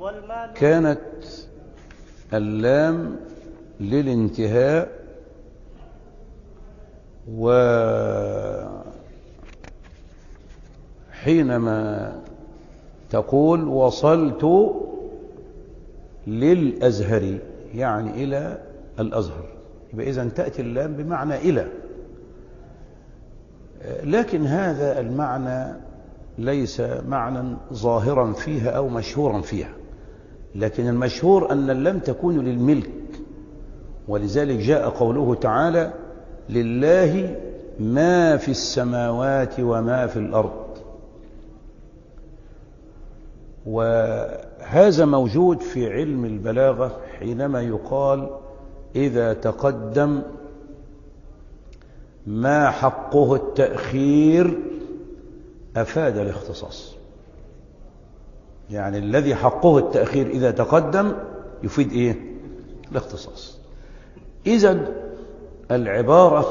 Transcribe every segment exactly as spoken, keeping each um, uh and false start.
كانت اللام للانتهاء، وحينما تقول وصلت للأزهر يعني إلى الأزهر، يبقى إذن تأتي اللام بمعنى إلى، لكن هذا المعنى ليس معنى ظاهرا فيها أو مشهورا فيها، لكن المشهور أن اللام تكون للملك، ولذلك جاء قوله تعالى لله ما في السماوات وما في الأرض، وهذا موجود في علم البلاغة حينما يقال إذا تقدم ما حقه التأخير أفاد الاختصاص، يعني الذي حقه التأخير إذا تقدم يفيد إيه؟ الاختصاص. إذن العبارة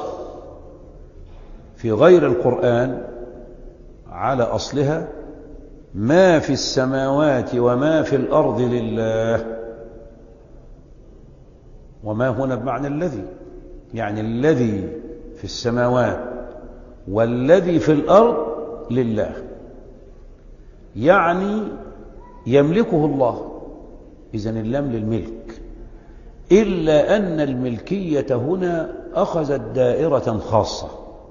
في غير القرآن على أصلها ما في السماوات وما في الأرض لله، وما هنا بمعنى الذي، يعني الذي في السماوات والذي في الأرض لله، يعني يملكه الله، إذن اللام للملك، إلا أن الملكية هنا أخذت دائرة خاصة،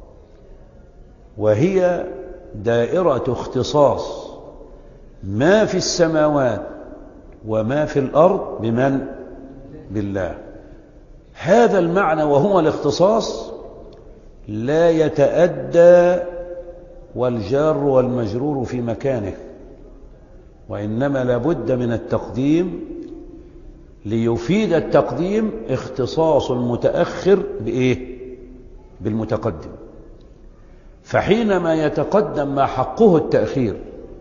وهي دائرة اختصاص ما في السماوات وما في الأرض بمن؟ بالله. هذا المعنى وهو الاختصاص لا يتأدى والجار والمجرور في مكانه، وإنما لابد من التقديم ليفيد التقديم اختصاص المتأخر بإيه؟ بالمتقدم. فحينما يتقدم ما حقه التأخير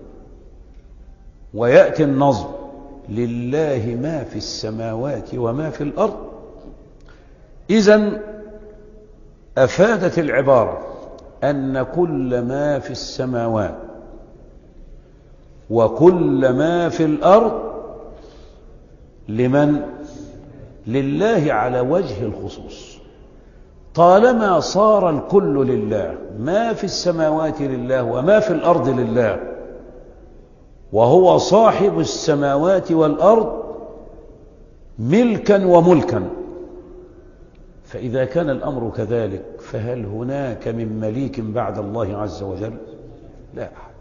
ويأتي النظم لله ما في السماوات وما في الأرض، إذن أفادت العبارة أن كل ما في السماوات وكل ما في الأرض لمن؟ لله على وجه الخصوص. طالما صار الكل لله، ما في السماوات لله وما في الأرض لله، وهو صاحب السماوات والأرض ملكا وملكا، فإذا كان الأمر كذلك فهل هناك من مليك بعد الله عز وجل؟ لا أحد.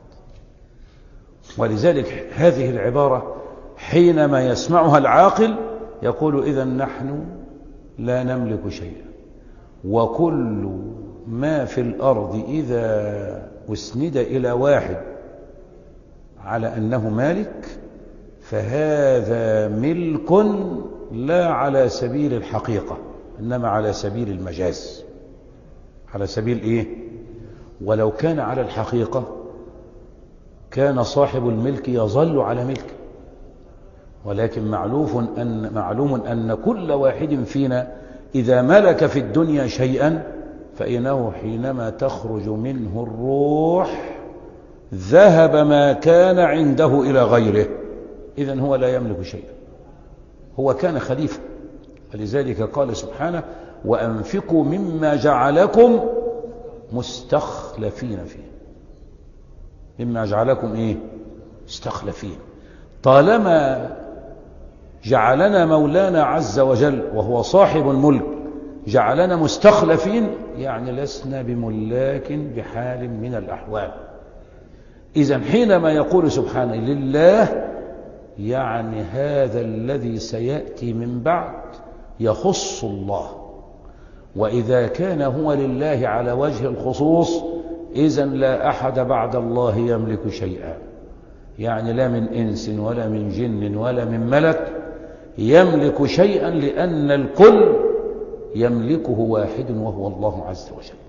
ولذلك هذه العبارة حينما يسمعها العاقل يقول إذن نحن لا نملك شيئا، وكل ما في الأرض إذا أسند إلى واحد على أنه مالك فهذا ملك لا على سبيل الحقيقة، إنما على سبيل المجاز، على سبيل إيه؟ ولو كان على الحقيقة كان صاحب الملك يظل على ملكه، ولكن معلوم أن, معلوم أن كل واحد فينا إذا ملك في الدنيا شيئا فإنه حينما تخرج منه الروح ذهب ما كان عنده إلى غيره، إذن هو لا يملك شيئا، هو كان خليفة. ولذلك قال سبحانه وأنفقوا مما جعلكم مستخلفين فيه، مما جعلكم إيه؟ مستخلفين. طالما جعلنا مولانا عز وجل وهو صاحب الملك جعلنا مستخلفين، يعني لسنا بملاك بحال من الأحوال. إذن حينما يقول سبحانه لله، يعني هذا الذي سيأتي من بعد يخص الله، وإذا كان هو لله على وجه الخصوص إذن لا أحد بعد الله يملك شيئا، يعني لا من إنس ولا من جن ولا من ملك يملك شيئا، لأن الكل يملكه واحد وهو الله عز وجل.